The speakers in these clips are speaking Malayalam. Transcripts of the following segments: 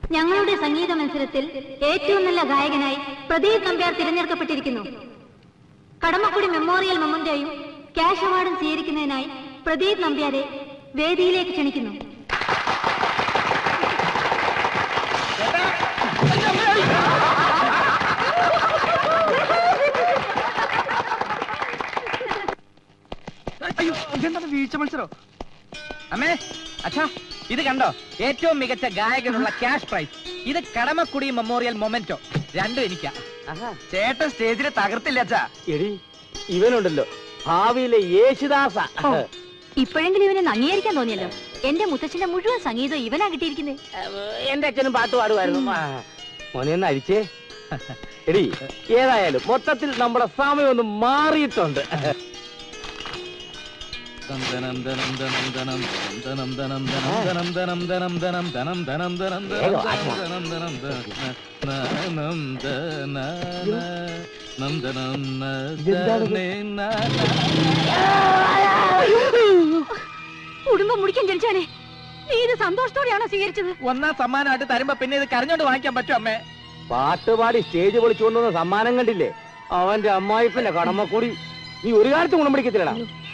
ഞങ്ങളുടെ സംഗീത മത്സരത്തിൽ ഏറ്റവും നല്ല ഗായകനായി പ്രദീപ് നമ്പ്യാർ തിരഞ്ഞെടുക്കപ്പെട്ടിരിക്കുന്നു. കടമക്കുടി മെമ്മോറിയൽ മൊമെന്റോയും ക്യാഷ് അവാർഡും സ്വീകരിക്കുന്നതിനായി പ്രദീപ് നമ്പ്യാരെ വേദിയിലേക്ക് ക്ഷണിക്കുന്നു. വീഴ്ച മത്സരം. അമ്മേ, അച്ഛാ, ഇത് കണ്ടോ? ഏറ്റവും മികച്ച ഗായകനുള്ള ക്യാഷ് പ്രൈസ്. ഇത് കടമക്കുടി മെമ്മോറിയൽ മൊമെന്റോ. രണ്ടും എനിക്കാ. ചേട്ടൻ സ്റ്റേജിൽ തകർത്തില്ല അച്ഛാ. എടി, ഇവനുണ്ടല്ലോ ഭാവിയിലെ യേശുദാസ. ഇപ്പോഴെങ്കിലും ഇവനെ അംഗീകരിക്കാൻ തോന്നിയല്ലോ. എന്റെ മുത്തച്ഛന്റെ മുഴുവൻ സംഗീതം ഇവനാ കിട്ടിയിരിക്കുന്നത്. എന്റെ അച്ഛനും പാട്ട് പാടുമായിരുന്നു. മോനെ ഒന്ന് അഴിച്ചേ. എടി, ഏതായാലും മൊത്തത്തിൽ നമ്മുടെ സമയം ഒന്ന് മാറിയിട്ടുണ്ട്. കുടുംബം മുടിക്കാൻ ജനിച്ചാലേ നീ ഇത് സന്തോഷത്തോടെയാണോ സ്വീകരിച്ചത്? ഒന്നാം സമ്മാനമായിട്ട് തരുമ്പോ പിന്നെ ഇത് കരഞ്ഞോണ്ട് വാങ്ങിക്കാൻ പറ്റും അമ്മേ? പാട്ടുപാടി സ്റ്റേജ് പൊളിച്ചുകൊണ്ടുവന്ന സമ്മാനം കണ്ടില്ലേ? അവന്റെ അമ്മായിപ്പന്റെ കടമക്കൂടി നീ ഒരു കാലത്ത് ഗുണം പിടിക്കത്തില്ലടാ.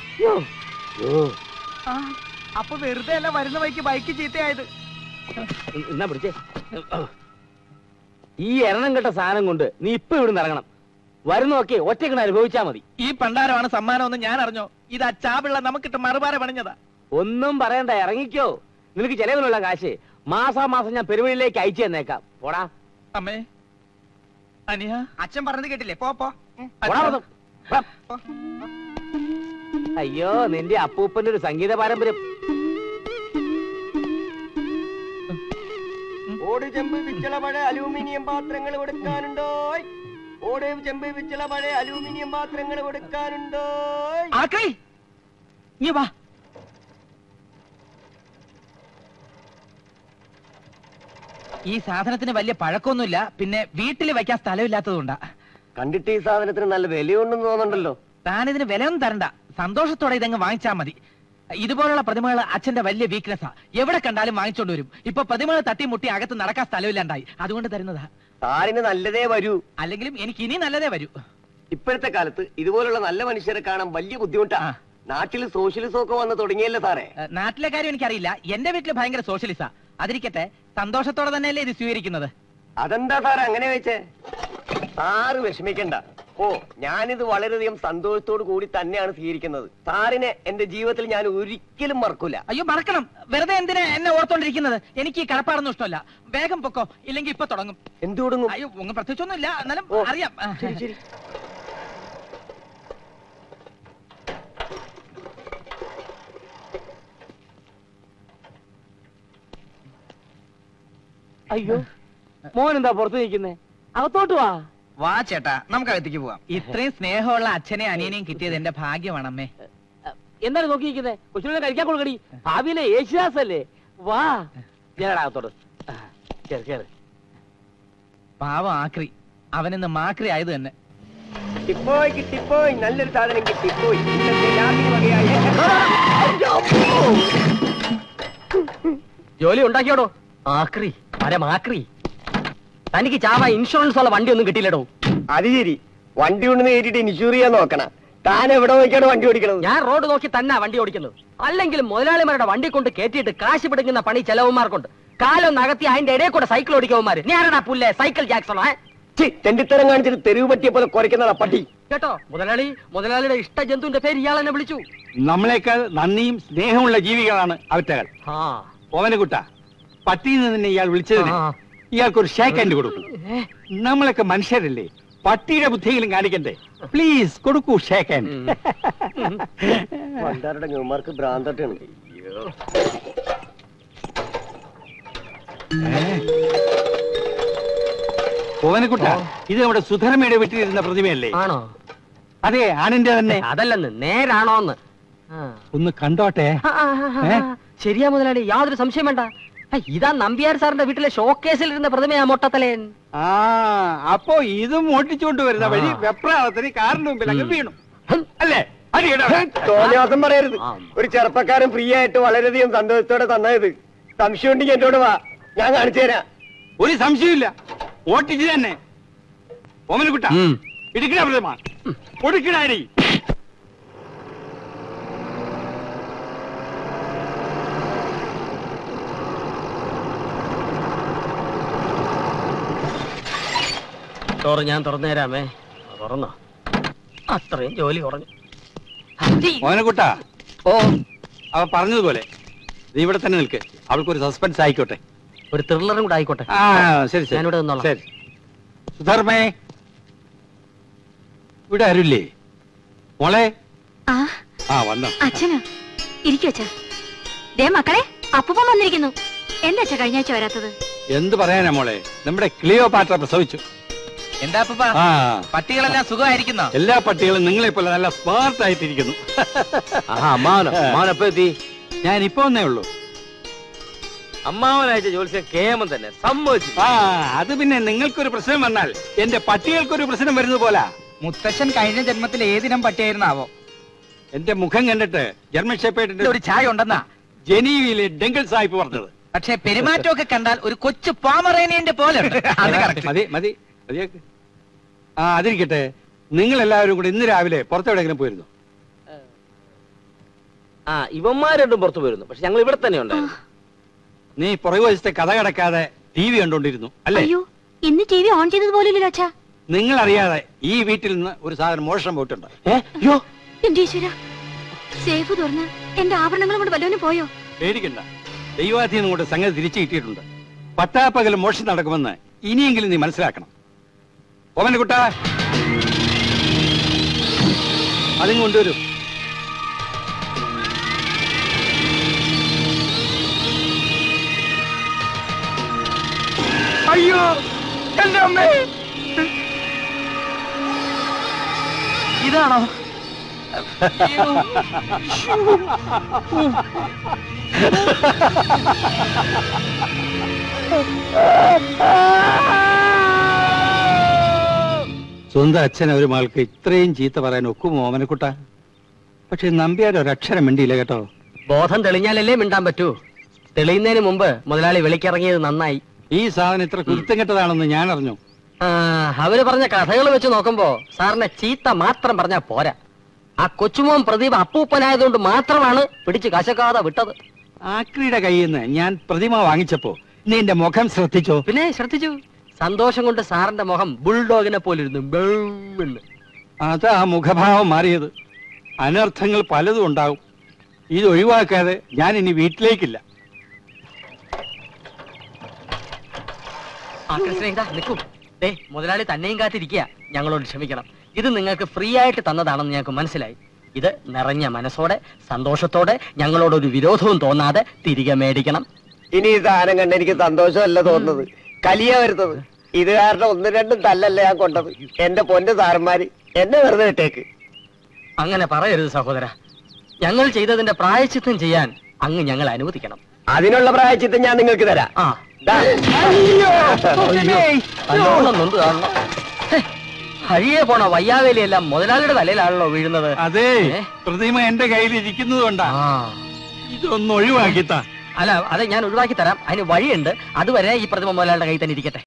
അപ്പൊ വെറുതെ അല്ല വരുന്ന വഴിക്ക് ബൈക്ക് ചീത്തയായത്. എന്നാ പിടിച്ചേ. ഈ എണ്ണം കെട്ട സാധനം കൊണ്ട് നീ ഇപ്പൊ ഇവിടുന്ന് ഇറങ്ങണം. വരുന്നൊക്കെ ഒറ്റയ്ക്ക് അനുഭവിച്ചാ മതി. ഈ പണ്ടാരമാണ് സമ്മാനം എന്ന് ഞാൻ അറിഞ്ഞോ? ഇത് അച്ചാപിള്ള നമുക്കിട്ട് മറുപാര പണിഞ്ഞതാ. ഒന്നും പറയണ്ട, ഇറങ്ങിക്കോ. നിനക്ക് ചെലവിലുള്ള കാശ് മാസാമാസം ഞാൻ പെരുവഴിയിലേക്ക് അയച്ചു തന്നേക്കാം. പോടാ. അമ്മേ, അനിയ, അച്ഛൻ പറഞ്ഞത് കേട്ടില്ലേ? പോ. അയ്യോ, നിന്റെ അപ്പൂപ്പന്റെ ഒരു സംഗീത പാരമ്പര്യം. ഓട് ചെമ്പ് പിച്ചള പഴയ അലൂമിനിയം പാത്രങ്ങൾ കൊടുക്കാനുണ്ടോ? ഓട് ചെമ്പ് പിച്ചള പഴയ അലൂമിനിയം പാത്രങ്ങൾ കൊടുക്കാനുണ്ടോ? ഈ സാധനത്തിന് വലിയ പഴക്കമൊന്നുമില്ല. പിന്നെ വീട്ടിൽ വയ്ക്കാൻ സ്ഥലമില്ലാത്തതുകൊണ്ടാ. കണ്ടിട്ട് ഈ സാധനത്തിന് നല്ല വിലയുണ്ടെന്ന് തോന്നുന്നുണ്ടല്ലോ. താനിതിന് വിലയൊന്നും തരണ്ട, സന്തോഷത്തോടെ ഇതങ്ങ് വാങ്ങിച്ചാൽ മതി. ഇതുപോലുള്ള പ്രതിമകൾ അച്ഛന്റെ വലിയ വീക്ക്നെസ്സാ. എവിടെ കണ്ടാലും വാങ്ങിച്ചോണ്ട് വരും. ഇപ്പൊ പ്രതിമകൾ തട്ടിമുട്ടി അകത്ത് നടക്കാൻ സ്ഥലമില്ലാണ്ടായി, അതുകൊണ്ട് തരുന്നതാ. സാറിന് നല്ലതേ വരൂ. അല്ലെങ്കിലും എനിക്ക് ഇനി നല്ലതേ വരൂ. ഇപ്പോഴത്തെ കാലത്ത് ഇതുപോലുള്ള നല്ല മനുഷ്യരെ കാണാൻ വലിയ ബുദ്ധിമുട്ടാ. നാട്ടിൽ സോഷ്യലിസം ഒക്കെ വന്ന് തുടങ്ങിയല്ലേ സാറേ? നാട്ടിലെ കാര്യം എനിക്കറിയില്ല. എന്റെ വീട്ടിൽ ഭയങ്കര സോഷ്യലിസാ. അതിരിക്കട്ടെ, സന്തോഷത്തോടെ തന്നെയല്ലേ ഇത് സ്വീകരിക്കുന്നത്. അതെന്താ സാറേ അങ്ങനെ വെച്ചേ? സാറ് വിഷമിക്കണ്ട. ഓ, ഞാനിത് വളരെയധികം സന്തോഷത്തോടു കൂടി തന്നെയാണ് സ്വീകരിക്കുന്നത്. സാറിനെ എന്റെ ജീവിതത്തിൽ ഞാൻ ഒരിക്കലും മറക്കൂല. അയ്യോ, മറക്കണം. വെറുതെ എന്തിനാ എന്നെ ഓർത്തോണ്ടിരിക്കുന്നത്? എനിക്ക് ഈ കടപ്പാടൊന്നും ഇഷ്ടമല്ല. വേഗം പൊക്കോ, ഇല്ലെങ്കിൽ ഇപ്പൊ തുടങ്ങും. എന്ത് തുടങ്ങും? അയ്യോ, ഒന്നും പ്രത്യേകിച്ചൊന്നുമില്ല, എന്നാലും അറിയാം. ശരി. അയ്യോ, മോൻ എന്താ പുറത്ത് നിൽക്കുന്നേ? അകത്തോട്ട് വാ. വാ ചേട്ടാ, നമുക്ക് അകത്തേക്ക് പോവാം. ഇത്രയും സ്നേഹമുള്ള അച്ഛനെയും അനിയനെയും കിട്ടിയത് എന്റെ ഭാഗ്യമാണമ്മേ. എന്താണ് നോക്കിയിരിക്കുന്നത്? കൊച്ചിനെ കഴിക്കാൻ കൊടുക്കടി. ഭാവിയിലെ യേശുദാസ് അല്ലേ? വാ, ഞാനകത്തോട്ട്. പാവം ആക്രി, അവനിന്ന് മാക്രി ആയത് തന്നെ. കിട്ടിപ്പോയി, നല്ലൊരു സാധനം കിട്ടിപ്പോയി. ജോലി ഉണ്ടാക്കിയോടോ? ആക്രി, മരമാക്രി. തനിക്ക് ചാവ ഇൻഷുറൻസ് ഉള്ള വണ്ടി ഒന്നും കിട്ടിയില്ലടോ. അത് ശരി, വണ്ടി കൊണ്ടു കയറ്റിട്ട് ഇൻഷൂർ ചെയ്യാൻ നോക്കണ. താൻ എവിടെ നോക്കിയാണ് വണ്ടി ഓടിക്കണത്? ഞാൻ റോഡ് നോക്കി തന്നെ വണ്ടി ഓടിക്കുന്നത്. അല്ലെങ്കിൽ മുതലാളിമാരുടെ വണ്ടി കൊണ്ട് കയറ്റിയിട്ട് കാശ് പിടിക്കുന്ന പണി ചെലവന്മാർക്കുണ്ട്. കാലം നകത്തി അതിന്റെ ഇടയിൽ കൂടെ സൈക്കിൾ ഓടിക്കവന്മാര്. ഞാനാടാ പുല്ലേ സൈക്കിൾ ജാക്സണോ? തെണ്ടിത്തരം കാണിച്ചിട്ട് തെരുവ് പറ്റിയ പോലെ കുറയ്ക്കുന്നതാ പട്ടി. കേട്ടോ, മുതലാളിയുടെ ഇഷ്ട ജന്തുവിന്റെ പേര് ഇയാൾ എന്നെ വിളിച്ചു. നമ്മളെക്കാൾ നന്ദിയും സ്നേഹമുള്ള ജീവികളാണ് അവറ്റകൾ. ഓവനക്കുട്ട, പട്ടിയിൽ നിന്ന് തന്നെ ഇയാൾ വിളിച്ചതിന് ഇയാൾക്കൊരു ഷേക്ക് ഹാൻഡ് കൊടുക്കും. നമ്മളൊക്കെ മനുഷ്യരല്ലേ, പട്ടിയുടെ ബുദ്ധിയെങ്കിലും കാണിക്കണ്ടേ? പ്ലീസ് കൊടുക്കൂ ഷേക്ക് ഹാൻഡ്. പണ്ടാരുടെ ന്യൂമാർക്ക് ഭ്രാന്തട്ടാണ്. ഓവനക്കുട്ട, ഇത് നമ്മുടെ സുധർമ്മയുടെ വീട്ടിലിരുന്ന പ്രതിമയല്ലേ? ആണോ? അതെ, ആണിന്റെ തന്നെ. അതല്ലെന്ന്, നേരാണോന്ന് ഒന്ന് കണ്ടോട്ടെ. ശരിയാ മുതലാളി, യാതൊരു സംശയം വേണ്ട. ഇതാ നമ്പ്യാർ സാറിന്റെ വീട്ടിലെ ഷോക്കേസിൽ ഇരുന്ന പ്രതിമയാ മൊട്ടത്തലേൻ. അപ്പോ ഇതും ഓട്ടിച്ചുകൊണ്ട് വരുന്ന വഴി വെപ്രാളത്തിന് കാറിന്റെ മുമ്പിലൊക്കെ വീണു അല്ലേ? തോന്നിയാസം പറയരുത്. ഒരു ചെറുപ്പക്കാരൻ ഫ്രീ ആയിട്ട് വളരെയധികം സന്തോഷത്തോടെ തന്നത്. സംശയം ഉണ്ടെങ്കിൽ എന്നോട് വാ, ഞാൻ കാണിച്ചു തരാം. ഒരു സംശയമില്ല, ഓട്ടിച്ച് തന്നെ. ഓമനക്കുട്ട ഇടുക്കണ പ്രതിമ കൊടുക്കണാടി. ഡോറ് ഞാൻ തുറന്നു തരാമേ. തുറന്നോ? അത്രയും ജോലി കുറഞ്ഞു. ഓമനക്കുട്ട, ഓ, അവ പറഞ്ഞതുപോലെ നീ ഇവിടെ തന്നെ നിൽക്ക്. അവൾക്കൊരു സസ്പെൻസ് ആയിക്കോട്ടെ. ഒരു ത്രില്ലറും കൂടെ ആയിക്കോട്ടെ. ആ ശരി ശരി, ഞാനിവിടെ നിന്നോളാം. ശരി. സുധർമ്മേ, ഇവിടെ ആരുല്ലേ മോളെ? ആ വന്നോ. അച്ഛനാ, ഇരിക്കു അച്ഛാ. ദേ മക്കളെ, അപ്പൂപ്പൻ വന്നിരിക്കുന്നു. എന്താ അച്ഛാ കഴിഞ്ഞ ആഴ്ച വരാത്തത്? എന്ത് പറയാനാ മോളെ, നമ്മുടെ ക്ലിയോപാട്ര പ്രസവിച്ചു. എന്താ അപ്പൂപ്പ, ആ, പട്ടികളെല്ലാം സുഖമായിരിക്കുന്നോ? എല്ലാ പട്ടികളും നിങ്ങളെ പോലെ നല്ല സ്മാർട്ട് ആയിട്ടിരിക്കുന്നു. അമ്മാവനപ്പോ എത്തി? ഞാൻ ഇപ്പൊ വന്നേ ഉള്ളൂ. അമ്മാവനയച്ച ജോലിസ് കേമം തന്നെ സമ്മതിച്ചു. ആ, അത് പിന്നെ നിങ്ങൾക്കൊരു പ്രശ്നം വന്നാൽ എന്റെ പട്ടികൾക്കൊരു പ്രശ്നം വരുന്നത് പോലെ. മുത്തശ്ശൻ കഴിഞ്ഞ ജന്മത്തിൽ ഏതിനം പട്ടിയായിരുന്നാവോ? എന്റെ മുഖം കണ്ടിട്ട് ജർമ്മൻ ഷെപ്പേർഡിന്റെ ഒരു ചായ ഉണ്ടെന്നാ ജനീവയിലെ ഡെങ്കിൾ സാഹിബ് പറഞ്ഞത്. പക്ഷെ പെരുമാറ്റമൊക്കെ കണ്ടാൽ ഒരു കൊച്ചു പോമറേനിയന്റെ പോലെ ഉണ്ട്. അത് correct. മതി മതി മതിയാക്ക്. ആ, അതിരിക്കട്ടെ, നിങ്ങൾ എല്ലാവരും കൂടി ഇന്ന് രാവിലെ പുറത്തെവിടെയെങ്കിലും പോയിരുന്നു? ആ, ഇവന്മാർ രണ്ടും പുറത്തു പോയിരുന്നു. പക്ഷെ ഞങ്ങൾ ഇവിടെ തന്നെ ഉണ്ടായിരുന്നു. നീ പുറകു വശത്തെ കഥ കടക്കാതെ ടി വി കണ്ടോണ്ടിരുന്നു അല്ലേ? അയ്യോ, ഇന്ന് ടി വി ഓൺ ചെയ്തത് പോലില്ലല്ലോ അച്ഛാ. നിങ്ങൾ അറിയാതെ ഈ വീട്ടിൽ നിന്ന് ഒരു സാധനം മോഷണം പോയിട്ടുണ്ട്. അയ്യോ, എന്റെ ഈശ്വര, സേഫ് തുറന്ന് എന്റെ ആഭരണങ്ങളും കൊണ്ട് വല്ലവനും പോയോ? പേടിക്കണ്ട, ദൈവാധീനം കൊണ്ട് സംഗതി തിരിച്ചു കിട്ടിയിട്ടുണ്ട്. പട്ടാപ്പകൽ മോഷണം നടക്കുമെന്ന് ഇനിയെങ്കിലും നീ മനസ്സിലാക്കണം. ഓമനക്കുട്ട, അതും കൊണ്ടുവരും. അയ്യോ എന്റെ അമ്മേ, ഇതാണോ? സ്വന്തം അച്ഛനെ ഒരു മകൾക്ക് ഇത്രയും ചീത്ത പറയാൻ ഒക്കും ഓമനക്കുട്ട? പക്ഷെ നമ്പ്യാർ ഒരക്ഷരം മിണ്ടിയില്ല കേട്ടോ. ബോധം തെളിഞ്ഞാലല്ലേ മിണ്ടാൻ പറ്റൂ. തെളിയുന്നതിന് മുമ്പ് മുതലാളി വിളിക്കിറങ്ങിയത് നന്നായി. ഈ സാധനം ഇത്ര കുരുത്തം കെട്ടതാണെന്ന് ഞാൻ അറിഞ്ഞു. അവര് പറഞ്ഞ കഥകൾ വെച്ച് നോക്കുമ്പോ സാറിനെ ചീത്ത മാത്രം പറഞ്ഞാ പോരാ. ആ കൊച്ചുമോൻ പ്രദീപ് അപ്പൂപ്പനായതുകൊണ്ട് മാത്രമാണ് പിടിച്ച് കശക്കാതെ വിട്ടത്. ആക്രിയുടെ കയ്യിൽ നിന്ന് ഞാൻ പ്രതിമ വാങ്ങിച്ചപ്പോ നീ എന്റെ മുഖം ശ്രദ്ധിച്ചോ? പിന്നെ ശ്രദ്ധിച്ചു. സന്തോഷം കൊണ്ട് സാറിന്റെ മുഖം ബുൾഡോഗിനെ പോലിരുന്നു. അതാ മുഖഭാവം മാറിയത്. അനർത്ഥങ്ങൾ പലതും ഉണ്ടാവും. ഇത് ഒഴിവാക്കാതെ ഞാൻ ഇനി വീട്ടിലേക്കില്ല. നിൽക്കൂ. ദേ, മുതലാളി തന്നെയും കാത്തിരിക്കുക. ഞങ്ങളോട് ക്ഷമിക്കണം. ഇത് നിങ്ങൾക്ക് ഫ്രീ ആയിട്ട് തന്നതാണെന്ന് ഞങ്ങൾക്ക് മനസ്സിലായി. ഇത് നിറഞ്ഞ മനസ്സോടെ സന്തോഷത്തോടെ ഞങ്ങളോടൊരു വിരോധവും തോന്നാതെ തിരികെ മേടിക്കണം. ഇനി ഈ സാധനം കണ്ട് എനിക്ക് സന്തോഷമല്ല തോന്നുന്നത്, കലിയ വരുന്നത്. ഇത് കാരണം ഒന്നും രണ്ടും തല്ലല്ല ഞാൻ കൊണ്ടത്. എന്റെ പൊന്ന് സാറന്മാര് എന്നെ വെറുതെ ഇട്ടേക്ക്. അങ്ങനെ പറയരുത് സഹോദര. ഞങ്ങൾ ചെയ്തതിന്റെ പ്രായശ്ചിത്തം ചെയ്യാൻ അങ്ങ് ഞങ്ങൾ അനുവദിക്കണം. അതിനുള്ള പ്രായശ്ചിത്തം ഞാൻ നിങ്ങൾക്ക് തരാം. ആ, നൊന്ത് കാണണം. ഹഴിയെ പോണ വയ്യാവേലിയെല്ലാം മുതലാളിയുടെ തലയിലാണല്ലോ വീഴുന്നത്. അതെ, പ്രതിമ എന്റെ കയ്യിൽ ഇരിക്കുന്നത് കൊണ്ടാ. ഇതൊന്ന് ഒഴിവാക്കിത്താ. അല്ല, അത് ഞാൻ ഒഴിവാക്കി തരാം. അതിന് വഴിയുണ്ട്. അതുവരെ ഈ പ്രതിമ മുതലാളിയുടെ കയ്യിൽ തന്നെ ഇരിക്കട്ടെ.